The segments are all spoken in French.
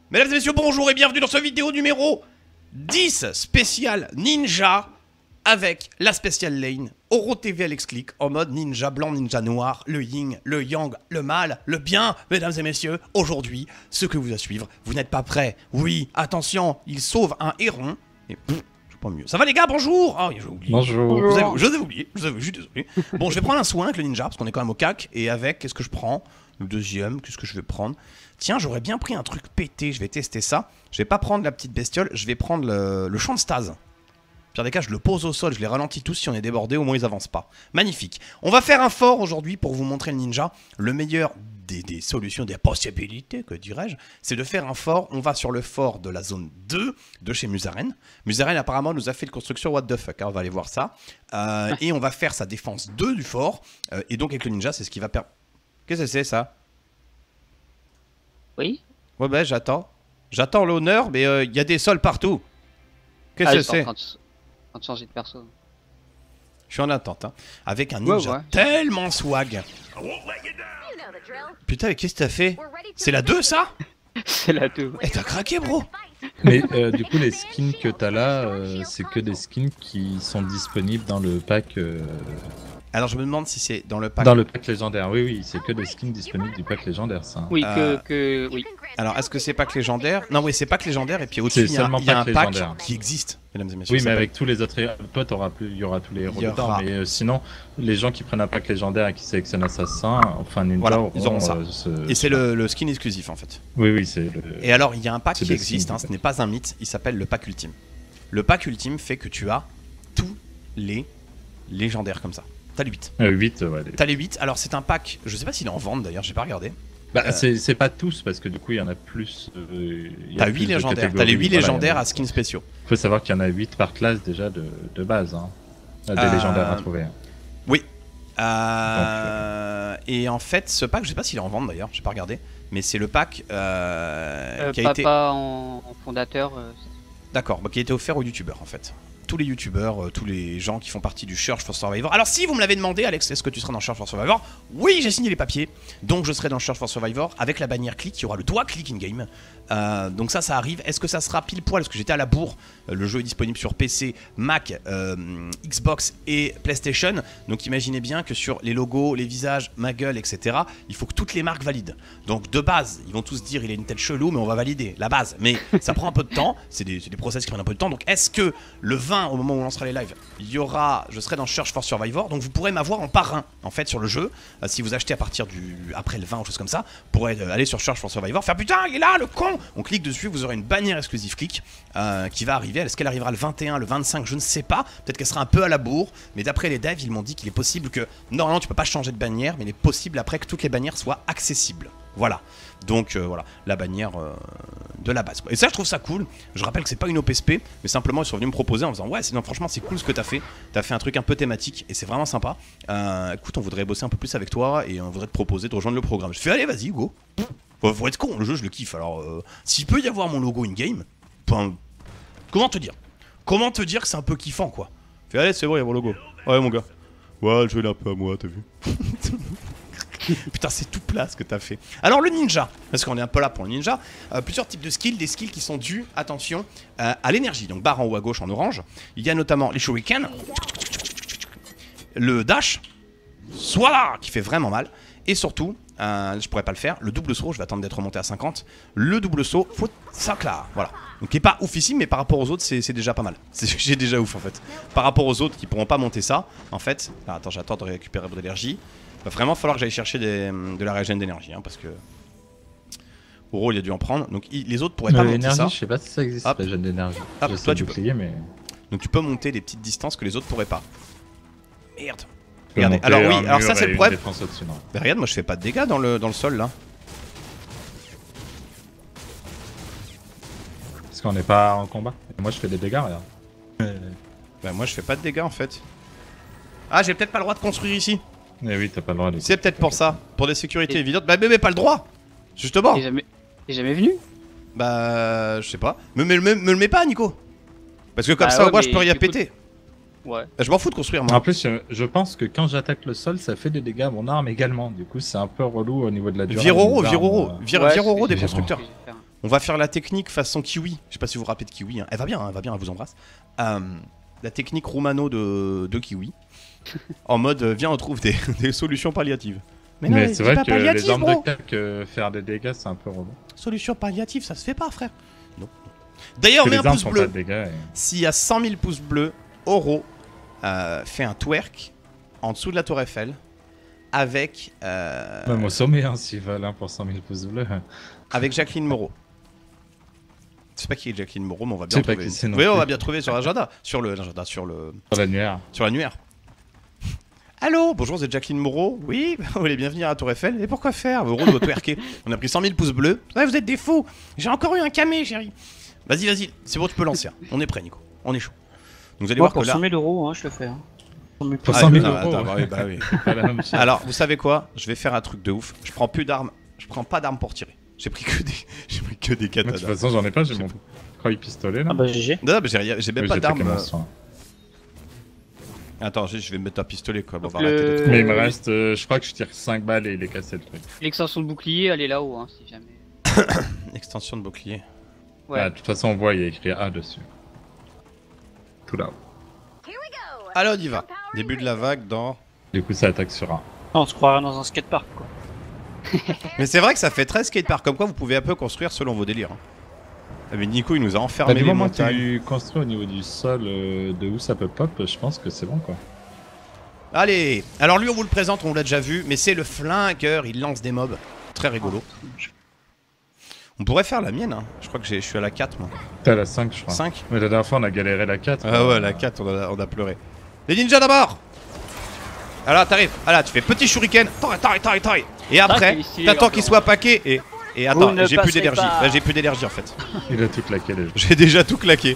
Mesdames et messieurs, bonjour et bienvenue dans cette vidéo numéro 10 spécial ninja avec la spéciale lane Oro TV Alex Click en mode ninja blanc, ninja noir, le yin, le yang, le mal, le bien. Mesdames et messieurs, aujourd'hui, ce que vous à suivre, vous n'êtes pas prêts. Oui, attention, il sauve un héron et pas mieux. Ça va les gars, bonjour. Ah, j'ai oublié. Bonjour. Je vous ai oublié, je suis désolé. Bon, je vais prendre un soin avec le ninja parce qu'on est quand même au cac. Et avec, qu'est-ce que je prends? Le deuxième, qu'est-ce que je vais prendre? Tiens, j'aurais bien pris un truc pété, je vais tester ça. Je vais pas prendre la petite bestiole, je vais prendre le champ de stase. Pire des cas, je le pose au sol, je les ralentis tous, si on est débordé, au moins ils avancent pas. Magnifique. On va faire un fort aujourd'hui pour vous montrer le ninja. Le meilleur des solutions, des possibilités, que dirais-je, c'est de faire un fort. On va sur le fort de la zone 2 de chez Musaren. Musaren apparemment nous a fait une construction what the fuck, hein, on va aller voir ça. Et on va faire sa défense 2 du fort. Et donc avec le ninja, c'est ce qui va permettre... Qu'est-ce que c'est ça? Oui. Ouais bah j'attends. J'attends l'honneur, mais il y a des sols partout. Qu'est-ce que c'est? En train de changer de perso. Je suis en attente, hein. Avec un ninja tellement swag. Putain, mais qu'est-ce que t'as fait? C'est la 2 ça? C'est la 2. Eh t'as craqué bro. Mais du coup les skins que t'as là, c'est que des skins qui sont disponibles dans le pack... Alors je me demande si c'est dans le pack... Dans le pack légendaire, oui, oui, c'est que des skins disponibles du pack légendaire ça. Oui, oui. Alors est-ce que c'est pack légendaire? Non oui, c'est pack légendaire et puis au-dessus il y a un pack qui existe, mesdames et messieurs. Oui, mais avec tous les autres potes, il y aura tous les héros dedans, mais sinon, les gens qui prennent un pack légendaire et qui sélectionnent assassin, enfin ninja, voilà, ils auront ça. Et c'est le skin exclusif en fait. Oui, oui, c'est le... Et alors il y a un pack qui existe, hein, ce n'est pas un mythe, il s'appelle le pack ultime. Le pack ultime fait que tu as tous les légendaires comme ça. T'as les 8. 8, ouais. T'as les 8, alors c'est un pack, je sais pas s'il est en vente d'ailleurs, j'ai pas regardé. Bah, c'est pas tous, parce que du coup il y en a plus. T'as 8 légendaires, t'as les 8 légendaires à skins spéciaux. Faut savoir qu'il y en a 8 par classe déjà de base, hein. Des légendaires à trouver. Oui. Et en fait, ce pack, je sais pas s'il est en vente d'ailleurs, j'ai pas regardé, mais c'est le pack qui a été. Pas en fondateur. D'accord, qui a été offert aux youtubeurs en fait. Tous les youtubeurs, tous les gens qui font partie du Search for Survivor. Alors si vous me l'avez demandé, Alex, est-ce que tu seras dans Search for Survivor? Oui, j'ai signé les papiers, donc je serai dans Search for Survivor avec la bannière click, il y aura le doigt click in-game. Donc ça arrive. Est-ce que ça sera pile poil? Parce que j'étais à la bourre, le jeu est disponible sur PC, Mac, Xbox et PlayStation. Donc imaginez bien que sur les logos, les visages, ma gueule, etc., il faut que toutes les marques valident. Donc de base, ils vont tous dire il a une tête chelou, mais on va valider la base. Mais ça prend un peu de temps, c'est des process qui prennent un peu de temps. Donc est-ce que le 20, au moment où on lancera les lives, je serai dans Search for Survivor, donc vous pourrez m'avoir en parrain en fait sur le jeu. Si vous achetez à partir après le 20 ou chose comme ça, vous pourrez aller sur Search for Survivor, faire putain il est là le con. On clique dessus, vous aurez une bannière exclusive click qui va arriver. Est-ce qu'elle arrivera le 21, le 25, je ne sais pas. Peut-être qu'elle sera un peu à la bourre, mais d'après les devs, ils m'ont dit qu'il est possible que normalement tu peux pas changer de bannière, mais il est possible après que toutes les bannières soient accessibles. Voilà. Donc voilà, la bannière de la base quoi. Et ça je trouve ça cool. Je rappelle que c'est pas une OPSP, mais simplement ils sont venus me proposer en disant ouais non, franchement c'est cool ce que t'as fait. T'as fait un truc un peu thématique et c'est vraiment sympa. Écoute, on voudrait bosser un peu plus avec toi et on voudrait te proposer de rejoindre le programme. Je fais allez vas-y go. Faut être con, le jeu je le kiffe. Alors s'il peut y avoir mon logo in-game, comment te dire? Comment te dire que c'est un peu kiffant quoi? Fais allez c'est bon, il y a mon logo. Ouais mon gars. Ouais le jeu il est un peu à moi, t'as vu? Putain c'est tout plat ce que t'as fait. Alors le ninja, parce qu'on est un peu là pour le ninja, plusieurs types de skills, des skills qui sont dus, attention, à l'énergie. Donc barre en haut à gauche en orange, il y a notamment les shurikens, le dash, soit qui fait vraiment mal, et surtout, je pourrais pas le faire, le double saut, je vais attendre d'être remonté à 50, le double saut, faut ça là, voilà. Donc qui est pas oufissime, mais par rapport aux autres c'est déjà pas mal. J'ai déjà ouf en fait. Par rapport aux autres qui pourront pas monter ça, en fait, là, attends j'attends de récupérer de l'énergie. Va vraiment falloir que j'aille chercher de la régène d'énergie hein, parce que Oro il a dû en prendre, donc les autres pourraient pas monter ça. Je sais pas si ça existe la régène d'énergie. Toi tu peux. Mais... Donc tu peux monter des petites distances que les autres pourraient pas. Merde. Regardez, alors oui, alors ça c'est le problème. Mais regarde, moi je fais pas de dégâts dans le sol là. Parce qu'on n'est pas en combat. Et moi je fais des dégâts, regarde. Bah moi je fais pas de dégâts en fait. Ah j'ai peut-être pas le droit de construire ici. Eh oui, t'as pas le droit de... C'est peut-être pour ça, pour des sécurités évidentes. Bah mais pas le droit. Justement. T'es jamais venu? Bah je sais pas. Me le mets pas Nico. Parce que comme ça au moins je peux rien péter. Ouais. Bah, je m'en fous de construire moi. En plus je pense que quand j'attaque le sol ça fait des dégâts à mon arme également. Du coup c'est un peu relou au niveau de la durée. Vire Oro des constructeurs. On va faire la technique façon Kiwi. Je sais pas si vous vous rappelez de Kiwi. Hein. Elle va bien, elle vous embrasse. La technique Romano de Kiwi. En mode, viens, on trouve des solutions palliatives. Mais c'est vrai pas que les palliative, armes bro. de cac, faire des dégâts, c'est un peu relou. Solution palliative, ça se fait pas, frère. Non. D'ailleurs, Que mets les un armes pouce font bleu. pas de dégâts. S'il y a 100 000 pouces bleus, Oro fait un twerk en dessous de la Tour Eiffel avec Même au sommet, hein, s'ils veulent, hein, pour 100 000 pouces bleus. avec Jacqueline Moreau. Je sais pas qui est Jacqueline Moreau, mais on va Je bien sais pas trouver. qui c'est non Oui, on plus. va bien trouver sur l'agenda, sur Sur l'annuaire. Allô, bonjour, c'est Jacqueline Moreau. Oui, vous voulez bien venir à Tour Eiffel. Et pourquoi faire? Oro doit twerker. On a pris 100 000 pouces bleus. Ouais, vous êtes des fous. J'ai encore eu un camé, chérie. Vas-y, c'est bon, tu peux lancer. Hein. On est prêt, Nico. On est chaud. Donc vous allez Moi, voir pour que là. 100 000 euros, hein, je le fais. Hein. 100 000 Pour Ah, 100 000 ah, euros. attends, bah oui. Pas la même chose. Alors, vous savez quoi? Je vais faire un truc de ouf. Je prends plus d'armes. Je prends pas d'armes pour tirer. J'ai pris que des Mais de katanas. toute façon, j'en ai pas, j'ai mon croix pistolet là. Ah bah GG. Non, mais j'ai même Oui, pas j'ai fait d'armes. qu'un instant. Attends, je vais me mettre un pistolet quoi. Bon, on va Donc, arrêter de Mais il me reste, je crois que je tire 5 balles et il est cassé le truc. L'extension de bouclier, elle est là-haut, hein, si jamais. Extension de bouclier. Ouais. Ah, de toute façon, on voit, il y a écrit A dessus. Tout là-haut. Alors, on y va. Début de la vague dans. Du coup, ça attaque sur A. On se croirait dans un skatepark, quoi. Mais c'est vrai que ça fait 13 skateparks. Comme quoi, vous pouvez un peu construire selon vos délires. Hein. Ah, mais Nico, il nous a Bah, enfermé du les moment que montagnes. tu construis au niveau du sol de où ça peut pop, je pense que c'est bon quoi. Allez. Alors lui, on vous le présente, on l'a déjà vu, mais c'est le flingueur. Il lance des mobs. Très rigolo. On pourrait faire la mienne. Hein. Je crois que je suis à la 4 moi. T'es à la 5, je crois. 5. Mais la dernière fois, on a galéré la 4. Ah ouais, la 4, on a pleuré. Les ninjas d'abord. Alors t'arrives, là tu fais petit shuriken, taille. Et après, il est stylé, t'attends leur qu'il plan. soit paqué et attends, Vous ne j'ai plus passerez d'énergie. pas. Là j'ai plus d'énergie en fait. Il a tout claqué les gens. J'ai déjà tout claqué.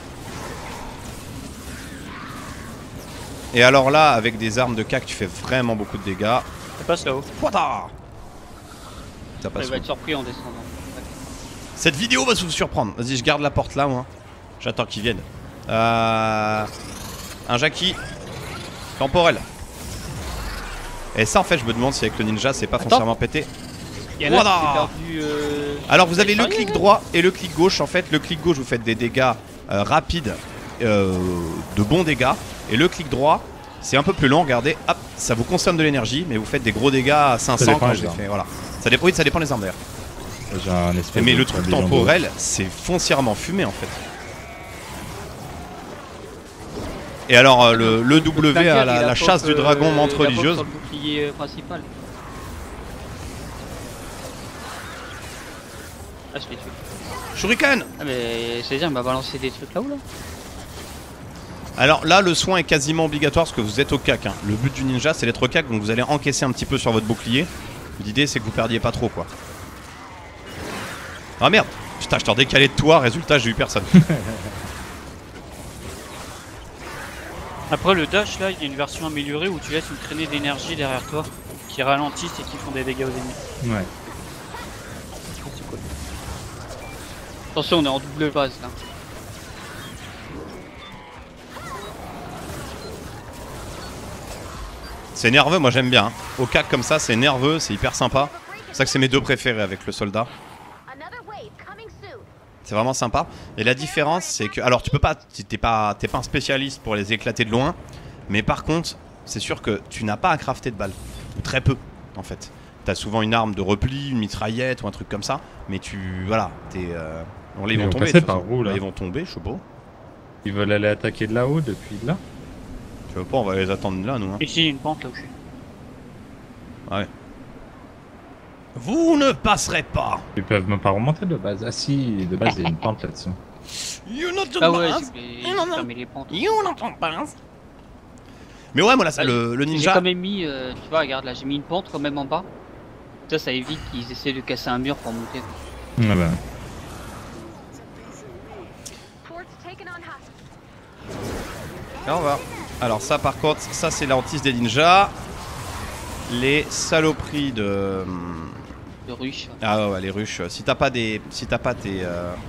Et alors là, avec des armes de cac, tu fais vraiment beaucoup de dégâts. Ça passe là-haut. Pouata. Ça passe. Il va être surpris en descendant. Cette vidéo va vous surprendre. Vas-y, je garde la porte là, moi. J'attends qu'ils viennent. Un Jackie. Temporel. Et ça, en fait, je me demande si avec le ninja, c'est pas foncièrement pété. Il y en a Voilà. qui s'est perdu. Alors, vous avez le sérieux, clic là droit et le clic gauche. En fait, le clic gauche, vous faites des dégâts rapides, de bons dégâts. Et le clic droit, c'est un peu plus long. Regardez, hop, ça vous consomme de l'énergie, mais vous faites des gros dégâts à 500 dépend quand des je l'ai armes. fait. Voilà. Ça dépend, oui, ça dépend des armes d'ailleurs. J'ai un espèce Mais de le truc pavillon temporel, c'est foncièrement fumé en fait. Et alors le W à la chasse du dragon menthe religieuse. Sur le bouclier principal. Ah, je l'ai tué. Shuriken. Ah, mais c'est-à-dire, il m'a balancé des trucs là-haut là. Alors là, le soin est quasiment obligatoire parce que vous êtes au cac. Hein. Le but du ninja, c'est d'être au cac, donc vous allez encaisser un petit peu sur votre bouclier. L'idée, c'est que vous perdiez pas trop quoi. Ah merde. Putain, je t'en décalé de toi, résultat, j'ai eu personne. Après le dash là, il y a une version améliorée où tu laisses une traînée d'énergie derrière toi qui ralentissent et qui font des dégâts aux ennemis. Ouais. C'est cool. Attention, on est en double base là. C'est nerveux, moi j'aime bien. Hein. Au cac comme ça, c'est nerveux, c'est hyper sympa. C'est pour ça que c'est mes deux préférés avec le soldat. C'est vraiment sympa. Et la différence, c'est que... Alors, tu peux pas... T'es pas un spécialiste pour les éclater de loin. Mais par contre, c'est sûr que tu n'as pas à crafter de balles. Ou très peu, en fait. T'as souvent une arme de repli, une mitraillette ou un truc comme ça. Mais tu... Voilà. T'es... Bon, là, ils vont tomber. passer de toute par façon. où, là Ils vont tomber, je sais pas. Ils veulent aller attaquer de là-haut depuis là. Je sais pas, on va les attendre là, nous. Hein. Ici, il y a une pente là où je suis. Ouais. Vous ne passerez pas. Ils peuvent même pas remonter de base. Ah si, de base il y a une pente là-dessus. You not Ah ouais, pass. j'ai Non, non. fermé les pentes. You not pass. Mais ouais, moi là, ça, le J'ai ninja... quand même mis, tu vois, regarde là, j'ai mis une pente quand même en bas. Ça évite qu'ils essaient de casser un mur pour monter. Ah bah. Là, on va. Alors ça par contre, ça c'est la hantise des ninjas. Les saloperies de... De ruche. Ah ouais, les ruches. Si t'as pas des... Si t'as pas tes...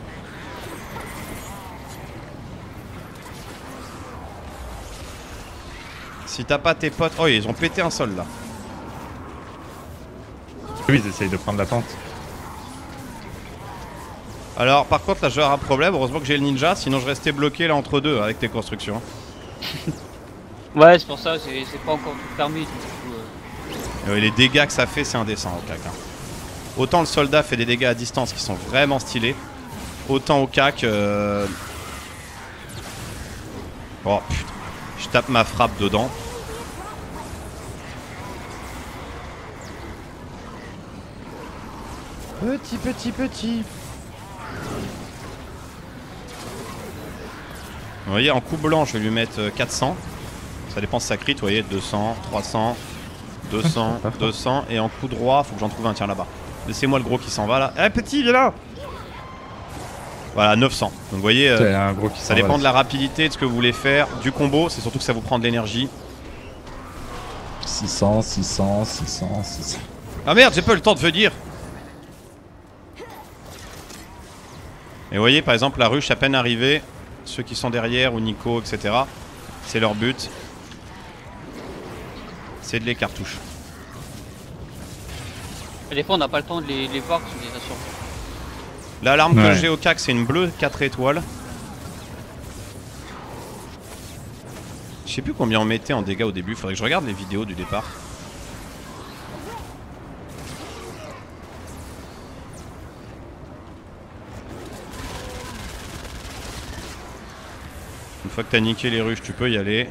Si t'as pas tes potes... Oh, ils ont pété un sol là. Oui, ils essayent de prendre la pente. Alors par contre là je vais avoir un problème, heureusement que j'ai le ninja, sinon je restais bloqué là entre deux avec tes constructions. Ouais, c'est pour ça, c'est pas encore tout fermé. Du coup, Les dégâts que ça fait c'est indécent au CAC. Hein. Autant le soldat fait des dégâts à distance qui sont vraiment stylés, autant au CAC... Oh putain, je tape ma frappe dedans. Petit. Vous voyez, en coup blanc, je vais lui mettre 400. Ça dépend de sa crit, vous voyez, 200, 300, 200, 200. Et en coup droit, faut que j'en trouve un, tiens là-bas. Laissez-moi le gros qui s'en va là. Eh petit, il est là. Voilà, 900. Donc vous voyez, un gros qui ça dépend de la rapidité, de ce que vous voulez faire. Du combo, c'est surtout que ça vous prend de l'énergie. 600. Ah merde, j'ai pas eu le temps de venir. Et vous voyez, par exemple, la ruche à peine arrivée. Ceux qui sont derrière, ou Nico, etc. C'est leur but. C'est de les cartouches. et des fois, on n'a pas le temps de les voir, parce qu'on les a sur. Là, l'arme que j'ai au CAC, c'est une bleue 4 étoiles. Je sais plus combien on mettait en dégâts au début. Faudrait que je regarde les vidéos du départ. Une fois que t'as niqué les ruches, tu peux y aller.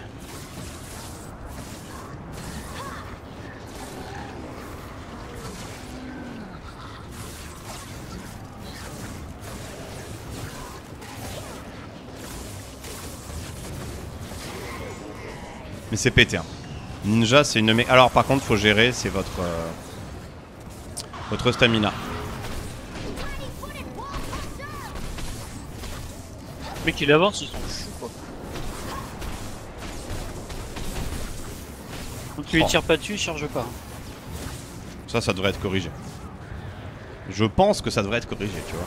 Mais c'est pété. Hein. Ninja, c'est une... Alors par contre, faut gérer, c'est votre stamina. Mais qu'il avance, ils sont fous quoi. Quand tu les tires pas dessus, ils chargent pas. Ça devrait être corrigé. Je pense que ça devrait être corrigé, tu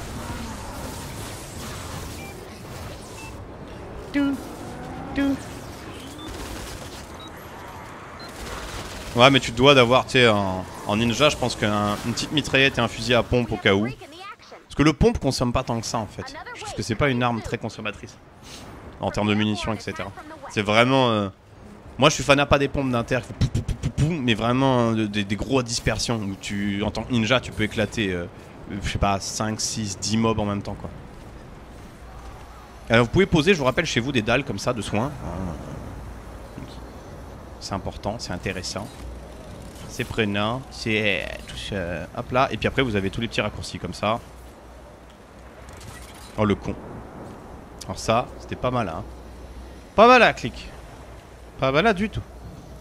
vois. Ouais, mais tu te dois d'avoir, tu sais, en ninja, je pense qu'une petite mitraillette et un fusil à pompe au cas où. Parce que le pompe consomme pas tant que ça en fait. Je trouve que c'est pas une arme très consommatrice. En termes de munitions, etc. C'est vraiment... Moi je suis fanat pas des pompes d'inter, mais vraiment des gros à dispersion. Où tu, en tant que ninja, tu peux éclater, je sais pas, 5, 6, 10 mobs en même temps quoi. Alors vous pouvez poser, je vous rappelle, chez vous des dalles comme ça de soins. C'est important, c'est intéressant. C'est prenant, c'est... hop là, et puis après vous avez tous les petits raccourcis comme ça. Oh le con. Alors ça, c'était pas mal hein. Pas mal à clic. Pas mal là du tout.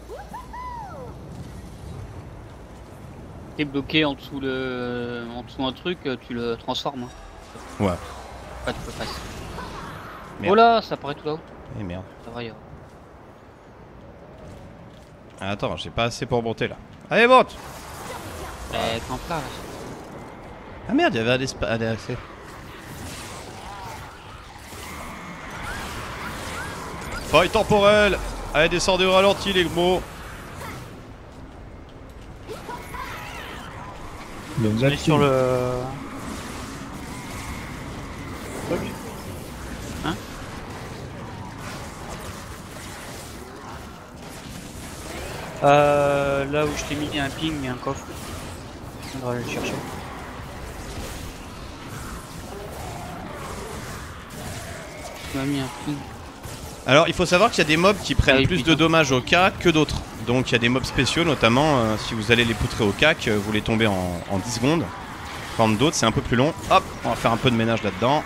T'es bloqué en dessous un truc, tu le transformes. Hein. Ouais. Pas tu peux passer. Merde. Oh là, ça apparaît tout là-haut. Et merde. Ça va y avoir. Ah, attends, j'ai pas assez pour monter là. Allez monte. Camp là. Ah merde, il y avait un espace. Faille temporelle. Allez, descendez au ralenti les gros. Il On est sur le... Hein? Là où je t'ai mis un ping, il y a un coffre. On va aller le chercher. Tu m'as mis un ping. Alors il faut savoir qu'il y a des mobs qui prennent Ah oui, plus putain. de dommages au CAC que d'autres. Donc il y a des mobs spéciaux notamment, si vous allez les poutrer au CAC, vous les tombez en 10 secondes. Par d'autres c'est un peu plus long. Hop, on va faire un peu de ménage là-dedans.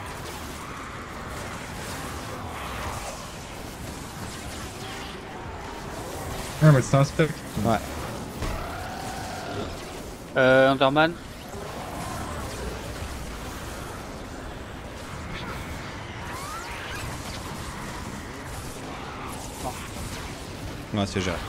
Ah mais c'est un spec. Ouais. Underman. Ouais, c'est géré.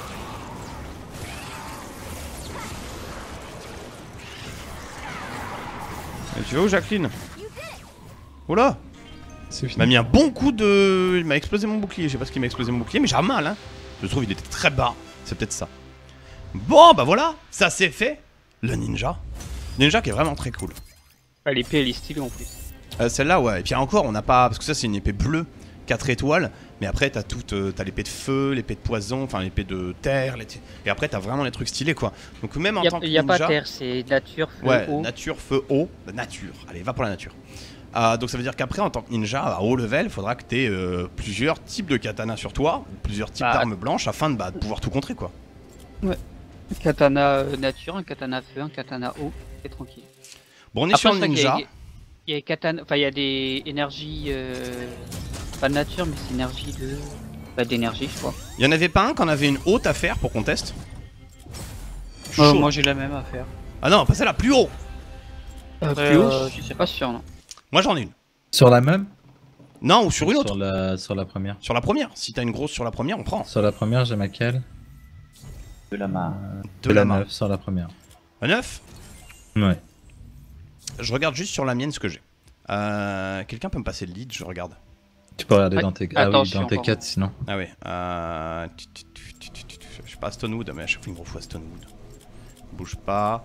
Et tu vas où Jacqueline? Oula! C'est Il m'a mis un bon coup de... Il m'a explosé mon bouclier, je sais pas ce qui m'a explosé mon bouclier, mais j'ai mal hein. Je trouve il était très bas, c'est peut-être ça. Bon bah voilà, ça c'est fait. Le ninja. Ninja qui est vraiment très cool. Ah, l'épée elle est stylée en plus. Celle-là, ouais. Et puis encore, on n'a pas. Parce que ça, c'est une épée bleue, 4 étoiles. Mais après, t'as t'as l'épée de feu, l'épée de poison, enfin l'épée de terre. Et après, t'as vraiment les trucs stylés, quoi. Donc, même en tant que Il y a pas ninja- terre, c'est nature, feu, Ouais, eau. nature, feu, eau. Nature. Allez, va pour la nature. Donc ça veut dire qu'après, en tant que ninja, à haut level, il faudra que tu aies plusieurs types de katana sur toi, ou plusieurs types d'armes blanches, afin de pouvoir tout contrer, quoi. Ouais. Un katana nature, un katana feu, un katana eau, c'est tranquille. Bon, on est Après, sur c'est vrai qu'il y a- ninja. il y a katana, enfin il y a des énergies, pas de nature, mais c'est énergie de, pas d'énergie, je crois. Il y en avait pas un qu'on avait une haute à faire pour qu'on teste? Chaud. Moi j'ai la même à faire. Ah non, pas celle-là, plus haut. Plus haut, je sais pas sûr, non. Moi j'en ai une. Sur la même? Non, ou sur une autre. Sur la première. Sur la première. Si t'as une grosse sur la première, on prend. Sur la première, j'ai laquelle? De la main. De la main. 9 sur la première. Un 9. Ouais. Je regarde juste sur la mienne ce que j'ai. Quelqu'un peut me passer le lead, je regarde. Tu peux regarder Ouais. dans tes, ah oui, Attention, dans tes pardon. 4 sinon. Ah ouais. Je sais pas, Stonewood, mais à chaque fois il me refoue à Stonewood. Bouge pas.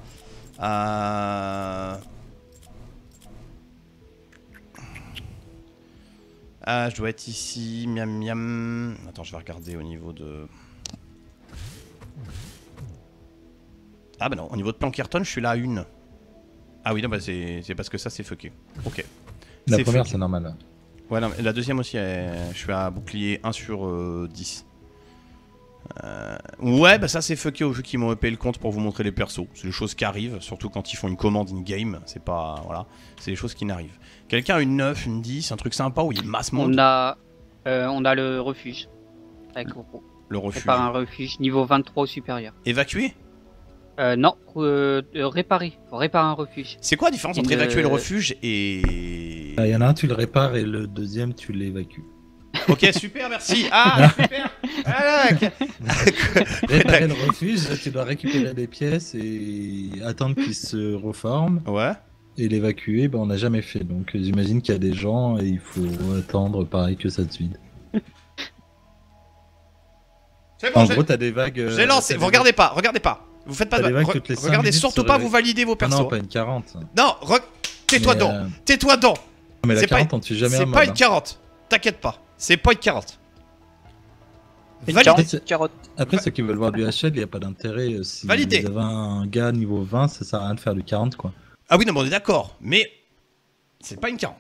Je dois être ici. Miam miam. Attends, je vais regarder au niveau de. Ah bah non, au niveau de Plankerton, je suis là à une. Ah oui, non, bah c'est parce que ça c'est fucké. Ok. La C'est première, fucké. c'est normal. Ouais, non, mais la deuxième aussi, je suis à bouclier 1 sur 10. Ouais, bah ça c'est fucké au vu qu'ils m'ont épayé le compte pour vous montrer les persos. C'est des choses qui arrivent, surtout quand ils font une commande in-game. C'est pas. Voilà. C'est des choses qui n'arrivent. Quelqu'un a une 9, une 10, un truc sympa où il y a masse monde. On a le refuge. Avec Le refuge. Par un refuge niveau 23 au supérieur. Évacuer? Non, réparer. Faut réparer un refuge. C'est quoi la différence entre Une- évacuer le refuge et. Il y en a un, tu le répares et le deuxième, tu l'évacues. Ok, super, merci. Ah, super. Ah, ok. Réparer le refuge, tu dois récupérer des pièces et attendre qu'il se reforme. Ouais. Et l'évacuer, on n'a jamais fait. Donc j'imagine qu'il y a des gens et il faut attendre pareil que ça se vide. C'est bon, En gros, t'as des vagues. j'ai lancé. Vous regardez pas, regardez pas. Vous faites pas T'as de des vagues toutes les 5 regardez minutes surtout sur pas, les- vous validez vos Ah persos. non, pas une 40. Non, tais-toi Mais, donc. Tais-toi donc. Mais la C'est pas 40, on tue jamais C'est un pas mob. une 40. T'inquiète pas. C'est pas une 40. Une Validé. carotte, carotte. Après, ceux qui veulent voir du HL, il n'y a pas d'intérêt. Si Validé. vous avez un gars niveau 20, ça sert à rien de faire du 40 quoi. Ah oui, non, mais on est d'accord. Mais c'est pas une 40.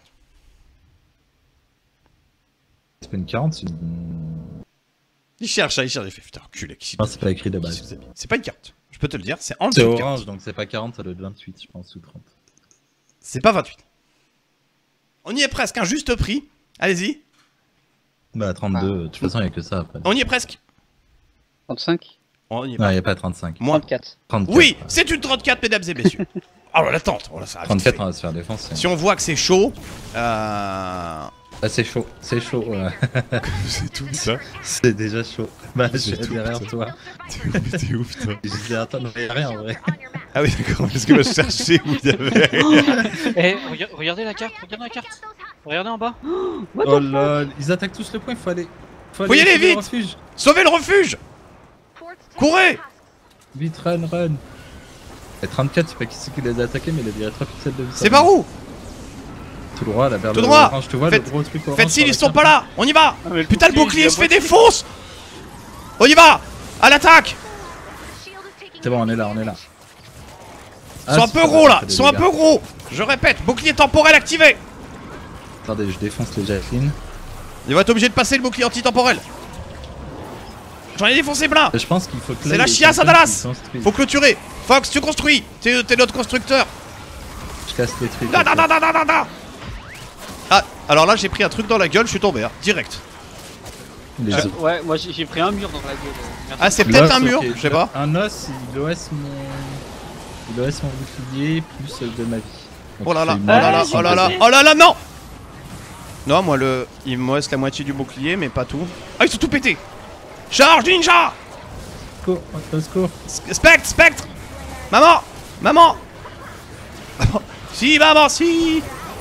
C'est pas une 40, c'est une... Il cherche. Il fait putain, enculé. Non, c'est pas écrit de base. C'est pas une 40. Je peux te le dire, c'est en C'est dessous de 40. orange, donc c'est pas 40, ça doit être 28, je pense, ou 30. C'est pas 28. On y est presque, un juste prix. Allez-y. Bah 32, de toute façon, il n'y a que ça après. On y est presque. 35. On y est Non, il n'y a pas 35. Moins. 34. 34. Oui, c'est une 34, mesdames et messieurs. Alors l'attente. Oh là, ça a vite 34, fait. on va se faire défoncer. Si on voit que c'est chaud, Ah, c'est chaud, ouais. c'est tout ça. C'est déjà chaud. Bah, je suis tout, derrière putain. toi. T'es ouf, toi. Je disais, attends, non, il y a rien en vrai. Ah oui, d'accord, parce que je cherchais où il y avait. Eh, regardez la carte, regardez en bas. Oh là, ils attaquent tous le point, il faut aller. Faut y aller sauver le vite. refuge. Sauvez le refuge. Courez. Vite, run. Et 34, je sais pas qui c'est qui les a attaqués, mais il a viré 3 pixels de vie. C'est par où? Tout droit, là, vers Tout le droit. orange, tu vois, Faites- le gros truc orange. Faites s'ils sur la sont carte. pas là. On y va. Ah, mais Putain, le bouclier il se a fait boîté. défonce. On y va. À l'attaque. C'est bon, on est là. Ils Ah, sont un c'est peu pas gros grave, là. ça fait Ils des sont un dégâts. peu gros. Je répète, bouclier temporel activé. Attendez, je défonce les Jacqueline. Il va être obligé de passer le bouclier anti-temporel. J'en ai défoncé plein. Je pense qu'il faut que C'est la chiasse à Dallas. Faut clôturer. Fox, tu construis. T'es notre constructeur. Je casse les trucs. Da, da, da, da, da, da, da. Ah, alors là j'ai pris un truc dans la gueule, je suis tombé, hein, direct. Les os. Ouais, moi j'ai pris un mur dans la gueule. Merci. Ah, c'est peut-être L'os, un mur, ok. je sais pas. Un os, il OS mon bouclier plus de ma vie. Donc, Oh là là, c'est oh là là, une- oh là là, oh là là, non. Non, moi il me reste la moitié du bouclier, mais pas tout. Ah, ils sont tout pétés. Charge ninja. Secours, au secours. Spectre. Maman. Maman. Si, maman, si.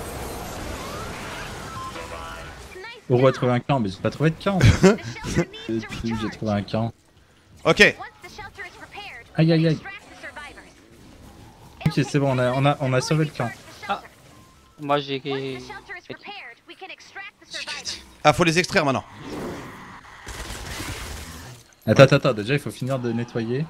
On va trouver un camp, mais j'ai pas trouvé de camp. J'ai trouvé un camp. Ok. Aïe aïe aïe. Ok, c'est bon, on a sauvé le camp. Moi j'ai. Ah, faut les extraire maintenant. Attends, déjà il faut finir de nettoyer.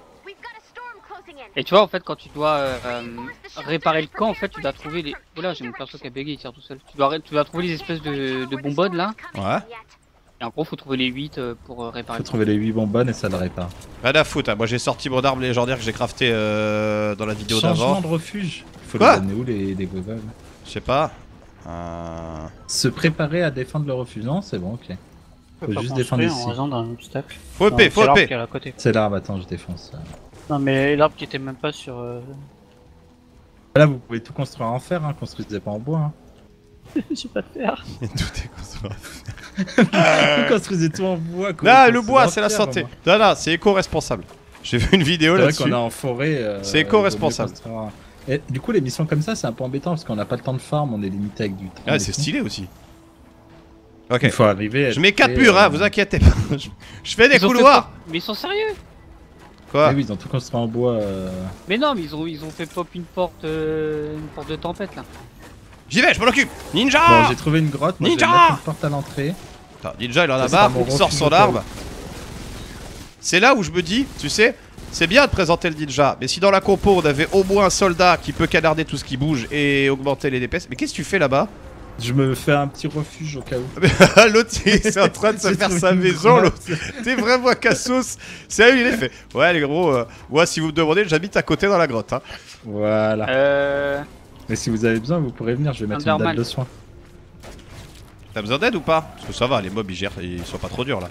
Et tu vois, en fait, quand tu dois réparer le camp, en fait, tu dois trouver les. Oula, j'ai mon perso qui a bugué, il tire tout seul. Tu dois trouver les espèces de bonbonnes là. Ouais. Et en gros, faut trouver les 8 pour réparer. Faut trouver les 8 bonbonnes et ça le répare. Rien à foutre, hein. Moi j'ai sorti mon arbre légendaire que j'ai crafté dans la vidéo Changement d'avant. de refuge. Faut Quoi les amener où les gogoles? Je sais pas. Se préparer à défendre le refuge. Non, c'est bon, ok. On Faut peut juste pas défendre construire en ici. raison d'un obstacle. Faut EP, Non, faut c'est l'arbre EP. qui est à côté. C'est l'arbre, attends, je défonce. Non mais l'arbre qui était même pas sur... Là, vous pouvez tout construire en fer, hein. Construisez pas en bois. Hein. J'ai pas de fer. Tout est construit. Vous construisez tout en bois. quoi. Non, Vous le construisez bois, en c'est la fer, santé. moi. Non, non, c'est éco-responsable. J'ai vu une vidéo C'est vrai là-dessus. qu'on est en forêt. C'est éco-responsable. il vaut mieux construire un- Et du coup, les missions comme ça, c'est un peu embêtant parce qu'on n'a pas le temps de farm, on est limité avec du temps. Ah, et c'est tout. stylé aussi. Ok. Il faut arriver. à Je mets être 4 prêt, murs, hein, vous inquiétez pas. Je fais des Ils ont fait couloirs. Mais ils sont sérieux? Quoi? Ah oui, ils ont tout construit en bois. Mais non, mais ils ont fait pop une porte de tempête là. J'y vais, je m'en occupe. Ninja. Bon, j'ai trouvé une grotte, moi je vais Ninja mettre une porte à l'entrée. Attends, Ninja, il en a Ça, c'est marre, mon il sort refus son de arbre. C'est là où je me dis, tu sais, c'est bien de présenter le ninja, mais si dans la compo on avait au moins un soldat qui peut canarder tout ce qui bouge et augmenter les DPS. Mais qu'est-ce que tu fais là-bas? Je me fais un petit refuge au cas où. L'autre, il est en train de se J'ai faire trouvé sa une maison, grotte. l'autre. T'es vraiment à Cassos. Sérieux, il est fait. Ouais, les gros, moi, si vous me demandez, j'habite à côté dans la grotte. Hein. Voilà. Mais si vous avez besoin, vous pourrez venir, je vais mettre une Underman. dalle de soin. T'as besoin d'aide ou pas? Parce que ça va, les mobs ils gèrent, ils sont pas trop durs là.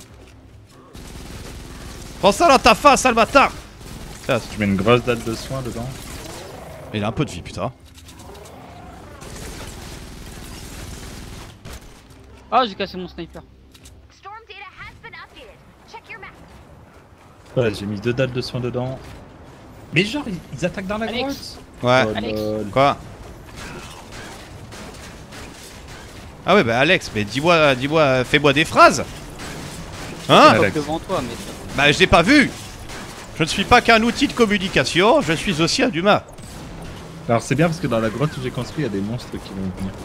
Prends ça dans ta face, sale bâtard! Tiens, Je mets une grosse dalle de soin dedans. il a un peu de vie, putain. Ah, j'ai cassé mon sniper. Voilà, j'ai mis 2 dalles de soin dedans. Mais genre, ils attaquent dans la Alex. grotte. Ouais. Oh, Alex. lol. Quoi? Ah ouais, bah Alex, mais dis-moi, fais-moi des phrases! Hein? Alex. Pop devant toi, mais. Bah je l'ai pas vu! Je ne suis pas qu'un outil de communication, je suis aussi un humain. Alors c'est bien parce que dans la grotte où j'ai construit, il y a des monstres qui vont venir.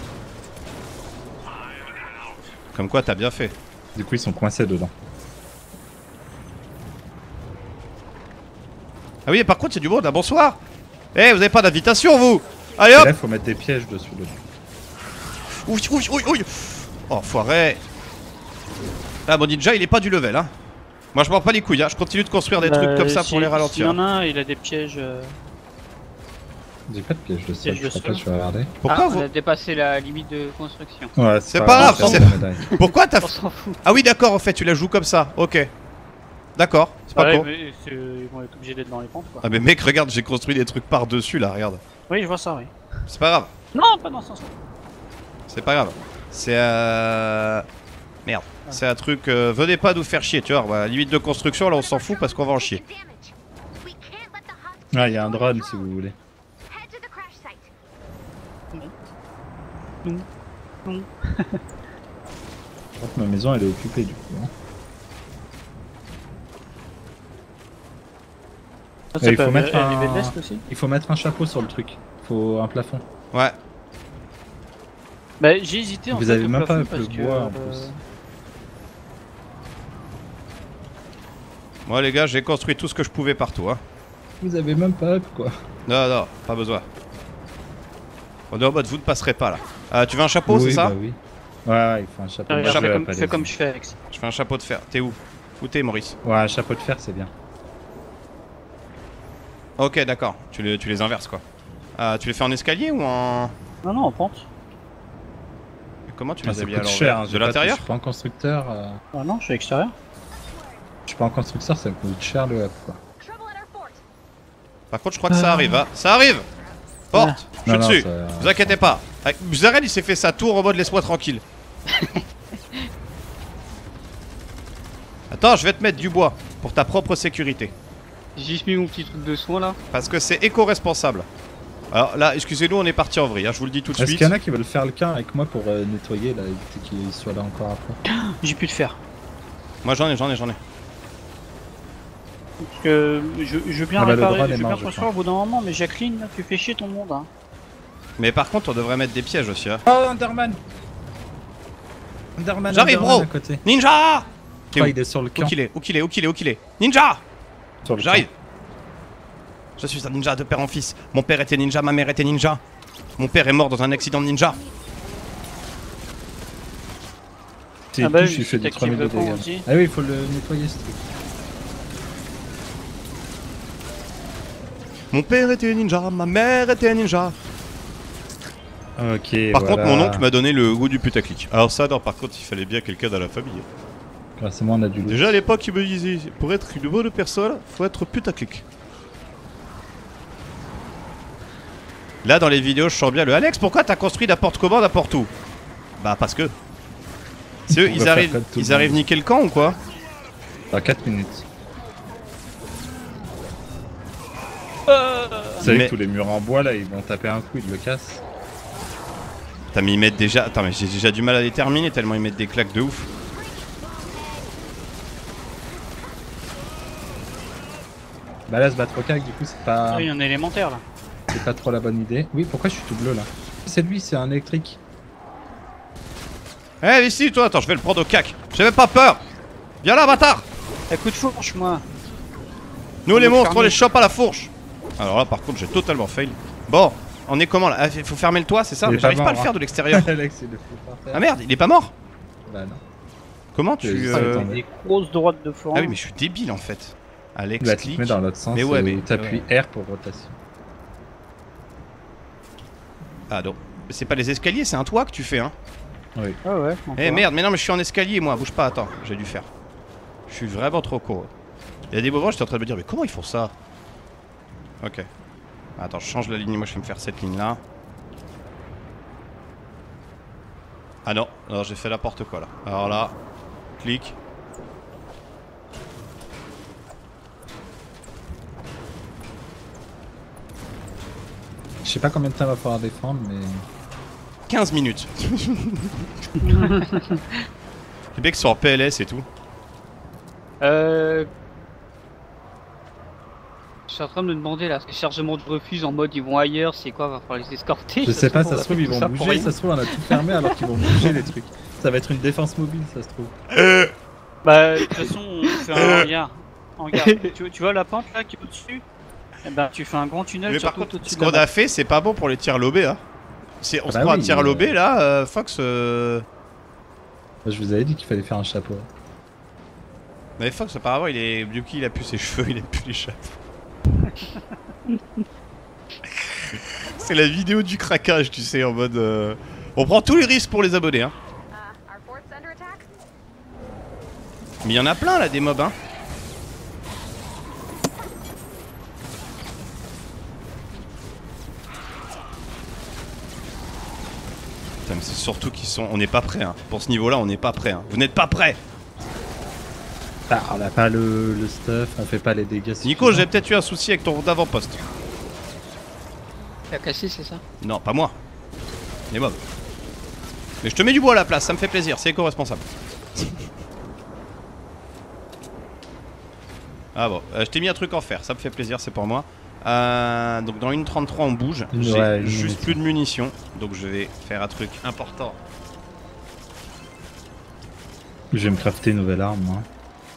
Comme quoi, t'as bien fait. Du coup, ils sont coincés dedans. Ah oui, par contre, c'est du monde, là, bonsoir! Eh, vous avez pas d'invitation, vous! Allez Et hop! là, il faut mettre des pièges dessus. Ouh, ouh, ouh, ouh. Oh, foiré! Ah, mon ninja, il est pas du level, hein. Moi, je m'en pas les couilles, hein. Je continue de construire des trucs comme ça pour les Il y ralentir. en a un, il a des pièges... J'ai pas de pièges de sol, Piège je de crois pas, sol. je vais regarder. Pourquoi Ah, vous. on a dépassé la limite de construction. Ouais, C'est pas grave, on c'est- perd la médaille. Pourquoi t'as. On s'en fout. Ah oui, d'accord, en fait, tu la joues comme ça. Ok. D'accord, c'est pas Ouais, con. mais ils vont être obligés d'être dans les pentes quoi. Ah, mais mec, regarde, j'ai construit des trucs par-dessus là, regarde. Oui, je vois ça, oui. C'est pas grave, Non, pas dans ce sens-là. c'est pas grave. C'est Merde. C'est un truc. Venez pas nous faire chier, tu vois. Voilà, limite de construction, là, on s'en fout parce qu'on va en chier. Ah, il y a un drone si vous voulez. Je crois que ma maison elle est occupée du coup. Hein. Ça il peut faut mettre arriver un- de l'Est aussi. Il faut mettre un chapeau sur le truc. Il faut un plafond. Ouais. Bah, j'ai hésité en Vous fait avez au même pas plafond le parce bois, que, en plus. Moi, les gars, j'ai construit tout ce que je pouvais partout, hein. Vous avez même pas up quoi. Non, non, pas besoin. On est en mode, vous ne passerez pas là. Tu veux un chapeau, Oui, c'est ça? bah oui. Ouais, il faut un chapeau. Ah, regarde, Moi, je fais vais comme, pas fais les- comme je fais Alex. Je fais un chapeau de fer. T'es où? Où t'es, Maurice? Ouais, un chapeau de fer c'est bien. Ok, d'accord. Tu les inverses, quoi. Tu les fais en escalier ou en. Non, non, en pente. Comment tu Ah, les ça as mis coûte alors? cher. hein, De j'ai pas- l'intérieur? Je suis pas en constructeur. Ah non, je suis à l'extérieur. Je suis pas en constructeur, ça me coûte cher le up quoi. Par contre, je crois que ça arrive, hein. Ça arrive! Porte! Je suis Non, non, dessus! ça- Vous inquiétez pas! Zaren, il s'est fait sa tour en mode laisse-moi tranquille. Attends, je vais te mettre du bois pour ta propre sécurité. J'ai juste mis mon petit truc de soin là. Parce que c'est éco-responsable. Alors là, excusez-nous, on est parti en vrille, hein, je vous le dis tout de Est-ce suite. qu'il y en a qui veulent faire le camp avec moi pour nettoyer là, éviter qu'ils soient là encore après? J'ai plus de fer. Moi j'en ai. Parce que je veux bien Ah bah, le réparer, drone je est veux mort, bien je construire au bout d'un moment, mais Jacqueline, là, tu fais chier ton monde. Hein. Mais par contre, on devrait mettre des pièges aussi. Hein. Oh, Underman. Underman, j'arrive, bro. à côté. Ninja. Oh, il est sur le camp. Où qu'il est Ninja. J'arrive. Camp. Je suis un ninja de père en fils. Mon père était ninja, ma mère était ninja. Mon père est mort dans un accident de ninja. Ah bah oui, il fait des 3000 de dégâts. Ah oui, il faut le nettoyer ce truc. Mon père était ninja, ma mère était ninja. Ok. Par contre, mon oncle m'a donné le goût du putaclic. Alors ça, non, par contre, il fallait bien quelqu'un dans la famille. Grâce à moi, on a du loot. Déjà à l'époque, il me disait, pour être une bonne personne, faut être putaclic. Là, dans les vidéos, je sens bien le Alex, pourquoi t'as construit n'importe comment, n'importe où? Bah, parce que. C'est eux, ils arrivent niquer le camp ou quoi? Dans 4 minutes. Vous savez que tous les murs en bois là, ils vont taper un coup, ils le cassent. Putain, mais ils mettent déjà. Attends, mais j'ai déjà du mal à les terminer tellement ils mettent des claques de ouf. Bah là, se battre au cac, du coup, c'est pas. Ah, il y a un élémentaire là. C'est pas trop la bonne idée. Oui, pourquoi je suis tout bleu là? C'est lui, c'est un électrique. Eh, ici, toi, attends, je vais le prendre au cac. J'ai même pas peur. Viens là, bâtard. Coup de fourche, moi. Nous, les monstres, on les chope à la fourche. Alors là, par contre, j'ai totalement fail. Bon, on est comment là? Il faut fermer le toit, c'est ça? J'arrive pas à le faire de l'extérieur. Alex, il le fout par terre. Ah merde, il est pas mort? Bah non. Comment tu. Des grosses droites de forme. Ah oui, mais je suis débile en fait. Alex, Bah, tu te mets dans l'autre sens. Mais ouais, mais. T'appuies R pour rotation. Ah non. C'est pas les escaliers, c'est un toit que tu fais, hein? Oui. Ah ouais. Eh merde, mais non, mais je suis en escalier moi, bouge pas, attends, j'ai dû faire. Je suis vraiment trop con. Il y a des moments, j'étais en train de me dire, mais comment ils font ça? Ok. Attends, je change la ligne, moi je vais me faire cette ligne là. Ah non, non, j'ai fait n'importe quoi là. Alors là, clic. Je sais pas combien de temps il va falloir défendre, mais. 15 minutes. Les mecs sont en PLS et tout. Je suis en train de me demander là, ce que chargement de refuse en mode ils vont ailleurs, c'est quoi? Va falloir les escorter. Je sais pas, ça se trouve ils vont bouger, ça se trouve on a tout fermé alors qu'ils vont bouger les trucs. Ça va être une défense mobile, ça se trouve. Bah, de toute façon, on fait un regard. Tu vois la pente là qui est au-dessus? Eh ben, tu fais un grand tunnel. Mais par contre, ce qu'on a fait, c'est pas bon pour les tirs lobés, hein. On se prend un tir lobé là, Fox. Je vous avais dit qu'il fallait faire un chapeau. Mais Fox, apparemment, il est. Yuki, il a plus ses cheveux, il a plus les chapeaux. C'est la vidéo du craquage, tu sais, en mode. On prend tous les risques pour les abonnés, hein. Mais il y en a plein là, des mobs, hein. Putain, mais c'est surtout qu'ils sont. On n'est pas prêts, hein. Pour ce niveau-là, on n'est pas prêts, hein. Vous n'êtes pas prêts! Ah, on a pas le stuff, on fait pas les dégâts. Nico, j'ai peut-être eu un souci avec ton d'avant-poste. La cassé, c'est ça? Non, pas moi. Les mobs. Mais je te mets du bois à la place, ça me fait plaisir, c'est éco-responsable. Ah bon, je t'ai mis un truc en fer, ça me fait plaisir, c'est pour moi. Donc dans une 33 on bouge, j'ai juste plus de munitions, donc je vais faire un truc important. Je vais me crafter une nouvelle arme, moi.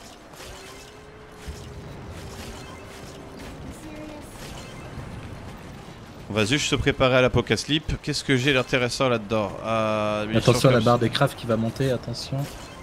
On va juste se préparer à l'apocalypse. Qu'est-ce que j'ai d'intéressant là-dedans? Attention à la barre des crafts qui va monter, attention.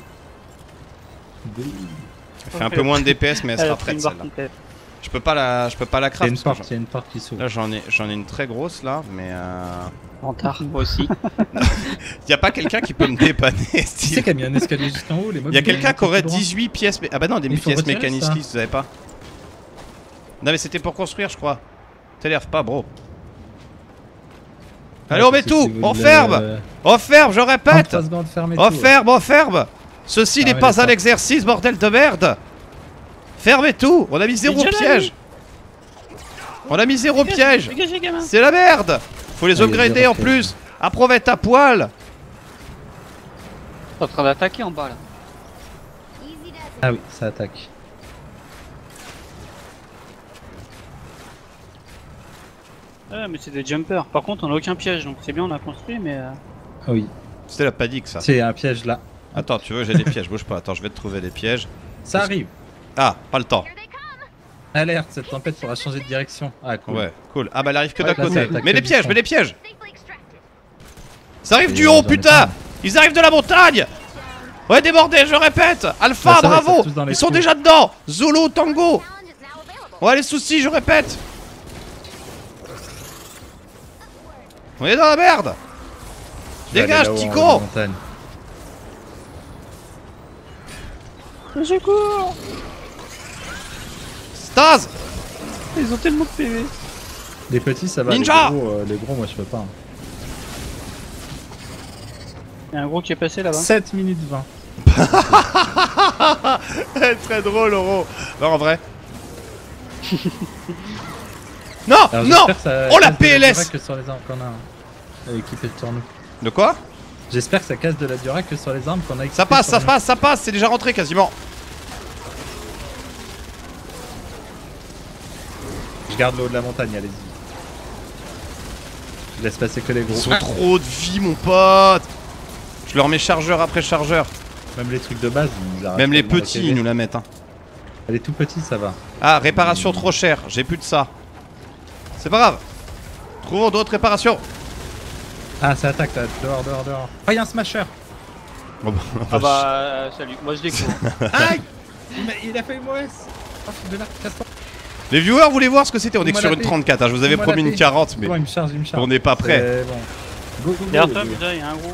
Elle fait un peu moins de DPS mais elle sera prête celle-là. Je peux pas la craft. Il y a une porte qui s'ouvre. Là j'en ai une très grosse là, mais En tard, moi aussi. Y'a pas quelqu'un qui peut me dépanner? Qui c'est qui a mis un escalier juste en haut? Les mobs, y'a quelqu'un qui aurait 18 pièces. Ah bah non, des pièces mécaniques, vous savez pas? Non mais c'était pour construire, je crois. T'énerve pas, bro. Allez, on met tout! On ferme! On ferme, je répète! On ferme, on ferme! Ceci n'est pas un exercice, bordel de merde! Fermez tout! On a mis 0 piège! On a mis 0 piège! C'est la merde! Faut les upgrader en plus! Approuve ta poêle! T'es en train d'attaquer en bas là. Ah oui, ça attaque. Ouais, mais c'est des jumpers. Par contre, on a aucun piège, donc c'est bien, on a construit, mais. Ah oui. C'était la panique ça. C'est un piège là. Attends, tu veux, j'ai des pièges, bouge pas. Attends, je vais te trouver des pièges. Ça arrive. Ah, pas le temps. Alerte, cette tempête pourra changer de direction. Ah cool. Ouais, cool. Ah bah elle arrive que d'un Ouais, là, ça côté. attaque Mais que les du pièges, fond. mais les pièges. Ça arrive Et du haut, j'en ai putain. pas. Ils arrivent de la montagne. Ouais, débordés, je répète. Alpha, Bah, ça va, ils bravo. sont tous dans les Ils sont trous. déjà dedans. Zulu, Tango. Ouais, les soucis, je répète. On est dans la merde. Je vais aller Dégage, là-haut, petit en haut de con. la montagne. Secours. Stase. Ils ont tellement de PV. Les petits ça va, Ninja. les gros moi je peux pas. Y'a un gros qui est passé là-bas. 7 minutes 20. Très drôle, Oro. Non, en vrai. Non, Alors, non. j'espère que ça Oh, la casse de PLS. Durac que sur les armes qu'on a équipées sur nous. De quoi? J'espère que ça casse de la Durac que sur les armes qu'on a équipées. Ça passe, sur ça nous. passe, ça passe. C'est déjà rentré quasiment. Je garde le haut de la montagne, allez-y. Je laisse passer que les gros. Ils ont trop de vie, mon pote. Je leur mets chargeur après chargeur. Même les trucs de base, ils arrêtent Même les tellement la petits, PV. ils nous la mettent. Hein. Les tout petits, ça va. Ah, réparation trop chère. J'ai plus de ça. C'est pas grave. Trouvons d'autres réparations. Ah, ça attaque là, dehors, dehors, dehors. Oh, y'a un smasher. Ah bah salut, moi je découvre. Aïe. Il a fait une OS. Oh, de là, casse-toi. Les viewers voulaient voir ce que c'était. On est que Moi sur la une paix. 34. Hein. Je vous avais Moi promis la une paix. 40, mais Bon, il me charge, il me charge. on n'est pas prêt. C'est bon. Go, go, go. Derrière toi, putain, y'a un gros.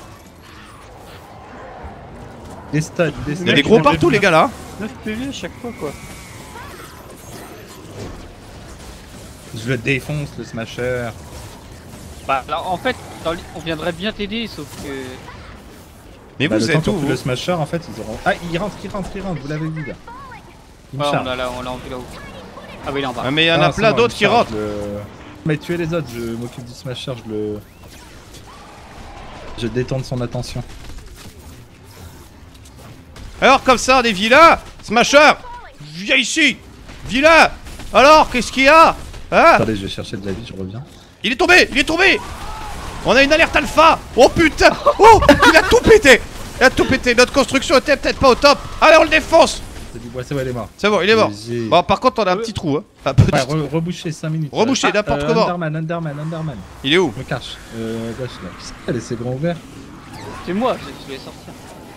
Des studs, des Il studs. y a des gros partout, les gars là. 9 PV à chaque fois, quoi. Je le défonce, le smasher. Bah alors en fait, on viendrait bien t'aider, sauf que. Mais Bah, vous le temps êtes où qu'on tue vous le smasher, en fait, ils auront. Ah, il rentre, vous l'avez vu là. Il me Ouais, charge. on l'a vu là-haut. Ah oui, il est en bas. Ah, mais il y en Ah, a c'est plein bon, d'autres il qui me charge, rentrent. Mais tuez les autres, je m'occupe du smasher, je détourne son attention. Alors comme ça, des vilains. Smasher. Viens ici. Vilain. Alors, qu'est-ce qu'il y a? Hein? Attendez, je vais chercher de la vie, je reviens. Il est tombé. Il est tombé. On a une alerte alpha. Oh putain. Oh, il a tout pété. Il a tout pété. Notre construction était peut-être pas au top. Allez, on le défonce. C'est du bois, c'est bon, il est mort. C'est bon, il est mort. GG. Bon, par contre, on a un petit trou. Hein. Un petit Ouais, trou. reboucher 5 minutes. Reboucher, n'importe comment. Underman. Il est où? Je me cache. Gauche là. Qui c'est qui a laissé grand ouvert? C'est moi, je vais sortir.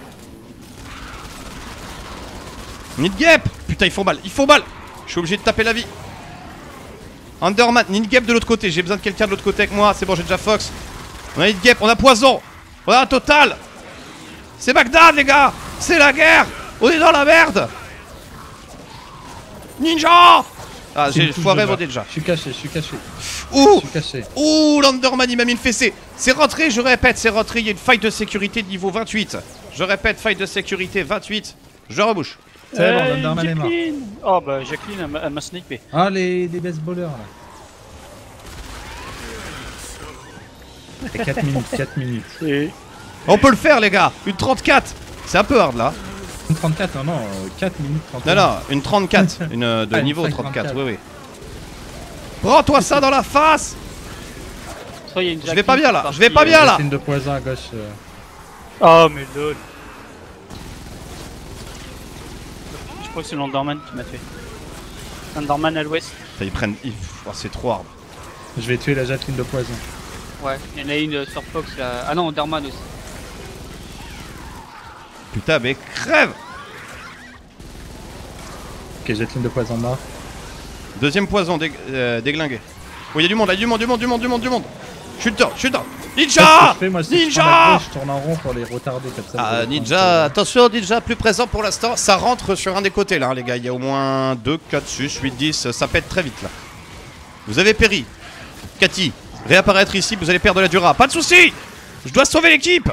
Nidgap. Putain, il faut mal. Il faut mal. Je suis obligé de taper la vie. Underman. Nidgap de l'autre côté. J'ai besoin de quelqu'un de l'autre côté avec moi. C'est bon, j'ai déjà Fox. On a Nidgap. On a Poison. On a un total. C'est Bagdad, les gars. C'est la guerre. On est dans la merde. Ninja. Ah, C'est j'ai une touche foiré de mon bas. déjà. Je suis caché. Ouh. Je suis caché. Ouh, l'Underman il m'a mis une fessée. C'est rentré, je répète, c'est rentré. Il y a une faille de sécurité de niveau 28. Je répète, faille de sécurité 28. Je rebouche. C'est bon, l'Underman est mort. Jacqueline. Oh bah Jacqueline, elle m'a snipé. Ah, les baseballers là. Et 4 minutes. Et... On peut le faire, les gars. Une 34. C'est un peu hard là. Une 34, non, 4 minutes 30. Non, non, une 34. Une de Ah, une niveau faille 34. 34. Oui, oui. Prends-toi ça dans la face. Soit il y a une Je vais pas bien là. Je vais pas bien là. Une de poison à gauche. Oh mais lol. Je crois que c'est l'Underman qui m'a fait. L'Underman à l'ouest. Ils prennent. Oh, c'est trop hard. Je vais tuer la Jacqueline de poison. Ouais, il y en a une sur Fox là. Ah non, Underman aussi. Putain, mais crève. Ok, Jacqueline de poison mort. Deuxième poison déglingué. Oh, il y a du monde là, du monde. Je suis dedans. Ninja. Ninja. Je tourne en rond pour les retarder comme ça. Ah, Ninja, attention, Ninja plus présent pour l'instant. Ça rentre sur un des côtés là, hein, les gars. Il y a au moins 2, 4, 6, 8, 10. Ça pète très vite là. Vous avez péri. Cathy, réapparaître ici, vous allez perdre la Dura. Pas de soucis. Je dois sauver l'équipe.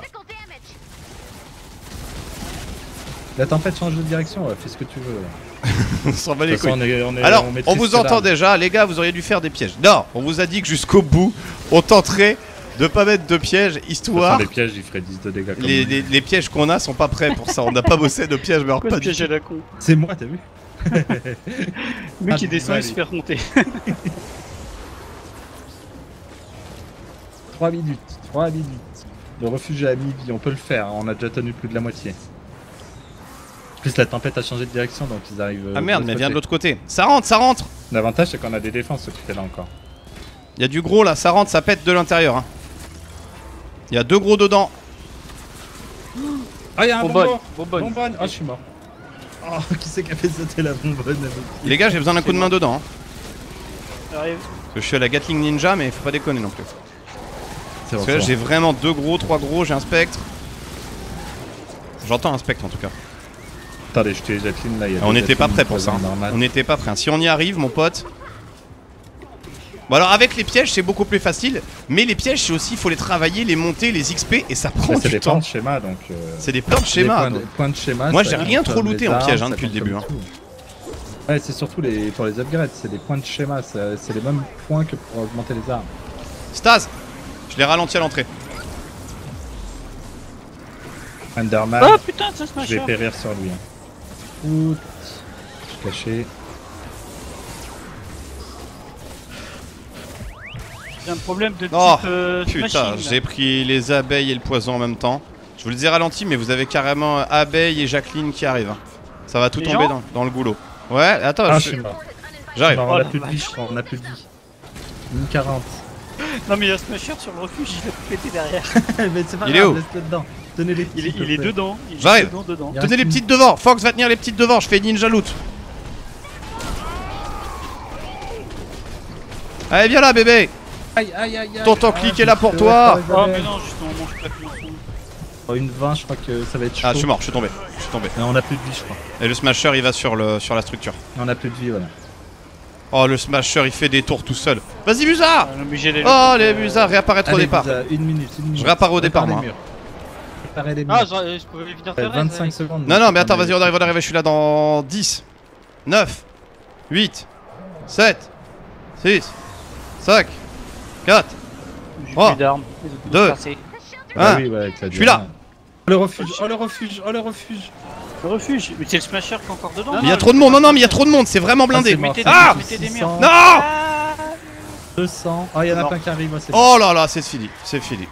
La tempête change de direction, ouais, fais ce que tu veux. On s'en bat De les toute façon, couilles. on Alors, on maîtrise vous que entend dalle. déjà, les gars, vous auriez dû faire des pièges. Non, on vous a dit que jusqu'au bout, on tenterait de pas mettre de pièges, De toute histoire. façon, les pièges, ils feraient 10 de dégâts. Comme Les pièges qu'on a sont pas prêts pour ça. On n'a pas bossé de pièges, mais alors Pourquoi pas le du piège à la con? C'est moi, t'as vu? Le mec Ah, il descend, il allez. se fait remonter. 3 minutes. 3 minutes. Le refuge est à midi, on peut le faire, on a déjà tenu plus de la moitié. En plus la tempête a changé de direction donc ils arrivent... Ah merde, mais viens de l'autre côté. Ça rentre, ça rentre. L'avantage c'est qu'on a des défenses ce côté là encore. Il y a du gros là, ça rentre, ça pète de l'intérieur. Hein. Il y a 2 gros dedans. Ah y'a un bonbonne. Bonbonne. Ah je suis mort. Oh qui c'est qui a fait sauter la bonbonne avec... Les gars, j'ai besoin d'un coup de main dedans. Hein. J'arrive. Parce que je suis à la Gatling Ninja, mais faut pas déconner non plus. C'est Parce que là j'ai vraiment 2 gros, 3 gros, j'ai un spectre. J'entends un spectre en tout cas. Attendez, je t'ai Jacqueline là. On n'était pas prêt pour ça. Hein. On n'était pas prêt. Si on y arrive, mon pote. Bon alors avec les pièges c'est beaucoup plus facile, mais les pièges c'est aussi, il faut les travailler, les monter, les XP et ça prend c'est du des temps. plans de schéma donc... C'est des plans de schéma. Points de schéma. Moi j'ai rien trop looté en piège hein, depuis le début. Hein. Ouais c'est surtout pour les upgrades, c'est des points de schéma, c'est les mêmes points que pour augmenter les armes. Staz, je l'ai ralenti à l'entrée. Enderman, Oh putain, ça se je vais périr sur lui. Ouh, je suis caché. J'ai un problème de type Oh, smashing, putain, là. j'ai pris les abeilles et le poison en même temps. Je vous le dis ralenti, mais vous avez carrément abeilles et Jacqueline qui arrivent. Hein. Ça va tout Les tomber gens dans le goulot. Ouais, attends, Ah je suis mort. j'arrive. On Oh a la plus de vie, je crois, on a plus de vie. 1040. Non mais il y a un smasher sur le refuge, il va péter derrière. Mais c'est pas Il est grave, où laisse-le dedans. Tenez les petits, Il est dedans. Il est J'arrive. dedans. Il Tenez les petites devant, Fox va tenir les petites devant, je fais ninja loot. Allez viens là bébé. Aïe aïe aïe aïe. Tonton clic est là pour toi. Oh mais non, justement, je peux plus. Oh, une 20, je crois que ça va être chaud. Ah je suis mort, je suis tombé. Mais on a plus de vie, je crois. Et le smasher il va sur la structure. On a plus de vie, voilà. Oh le smasher il fait des tours tout seul. Vas-y Musa. Non mais j'ai les... Oh les Musa, réapparaître au Allez, départ. Lisa, une minute. Je réapparais au départ, moi. Réparer les murs. Ah, je pouvais venir faire 25 secondes. Non non mais attends, vas-y on arrive, je suis là dans 10 9 8 7 6 5 4 J'ai Oh. plus d'armes. Deux. Ah, 1 oui, ouais, avec la Je suis là. Oh le refuge, oh le refuge, oh le refuge. Le refuge. Mais c'est le smasher qui est encore dedans. Il y a trop de monde, non mais il y a trop de monde, c'est vraiment blindé. c'est mort. Ah Mettez des murs. 600, Non 200. Oh, il y en a Non. plein qui arrivent. Oh, c'est Oh là là, c'est fini, c'est fini.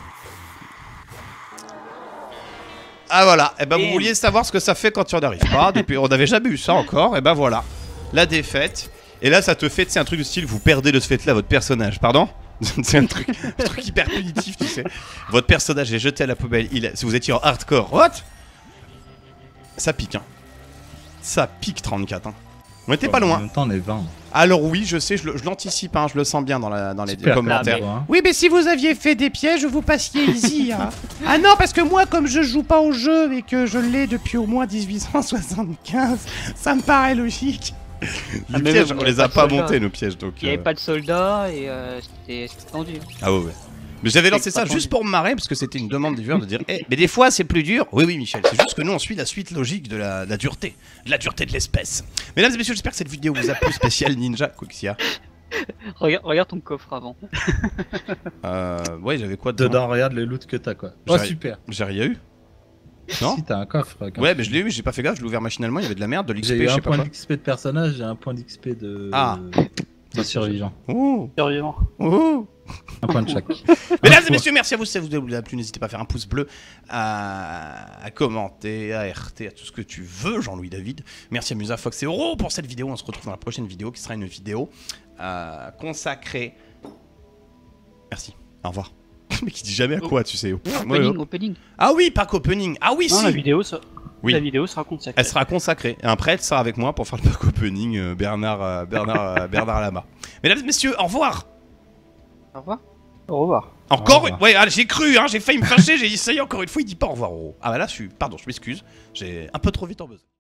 Ah voilà, et ben vous vouliez savoir ce que ça fait quand tu en arrives pas, depuis on n'avait jamais eu ça encore, et ben voilà. La défaite. Et là ça te fait, c'est un truc du style, vous perdez de ce fait là votre personnage, pardon. C'est un truc hyper punitif, tu sais. Votre personnage est jeté à la poubelle, si vous étiez en hardcore, what? Ça pique hein. Ça pique 34 hein. On était pas En loin. même temps, on est 20. Alors oui, je sais, je l'anticipe, hein, je le sens bien dans les Super commentaires. perdu, hein. Oui, mais si vous aviez fait des pièges, vous passiez easy. Hein. Ah non, parce que moi, comme je joue pas au jeu et que je l'ai depuis au moins 1875, ça me paraît logique. Les mais pièges, même, on il y les a a pas pas de soldat. montés, nos pièges. Donc, Il n'y avait pas de soldats et c'était tendu. Ah ouais, ouais. Mais j'avais lancé C'est ça pas juste tendu. pour me marrer, parce que c'était une demande des viewers de dire Eh, mais des fois c'est plus dur. Oui, oui, Michel, c'est juste que nous on suit la suite logique de la dureté. De la dureté de l'espèce. Mesdames et messieurs, j'espère que cette vidéo vous a plu. Spécial Ninja Quixia. Regarde ton coffre avant. Ouais, j'avais quoi dedans? Dedans, regarde le loot que t'as quoi. Oh, J'ai- super. J'ai rien eu. Non Si, t'as un coffre. quand Ouais, même. mais je l'ai eu, j'ai pas fait gaffe, je l'ai ouvert machinalement, il y avait de la merde, de l'XP, J'ai je eu un sais pas point quoi. d'XP de personnage et un point d'XP de. Ah. de survivant. Ouh, Survivant. ouh. Un point de chaque. Mesdames et messieurs, merci à vous. Si ça vous a plu, n'hésitez pas à faire un pouce bleu, à commenter, à RT, à tout ce que tu veux, Jean-Louis David. Merci à Musa, Fox et Oro pour cette vidéo. On se retrouve dans la prochaine vidéo qui sera une vidéo consacrée. Merci, au revoir. Mais qui dit jamais à quoi, tu sais. Opening. Ah oui, pas qu'opening. Ah oui, Non, si. la vidéo, ça... Oui. La vidéo sera consacrée. Elle sera consacrée. Et un prêtre sera avec moi pour faire le pack opening Bernard Lama. Mesdames et messieurs, au revoir. Au revoir. Au revoir. Encore Au revoir. une... Ouais, allez, j'ai cru, hein, j'ai failli me fâcher, j'ai dit ça y est, encore une fois, il dit pas au revoir. Ah bah là, pardon, je m'excuse, j'ai un peu trop vite en besoin.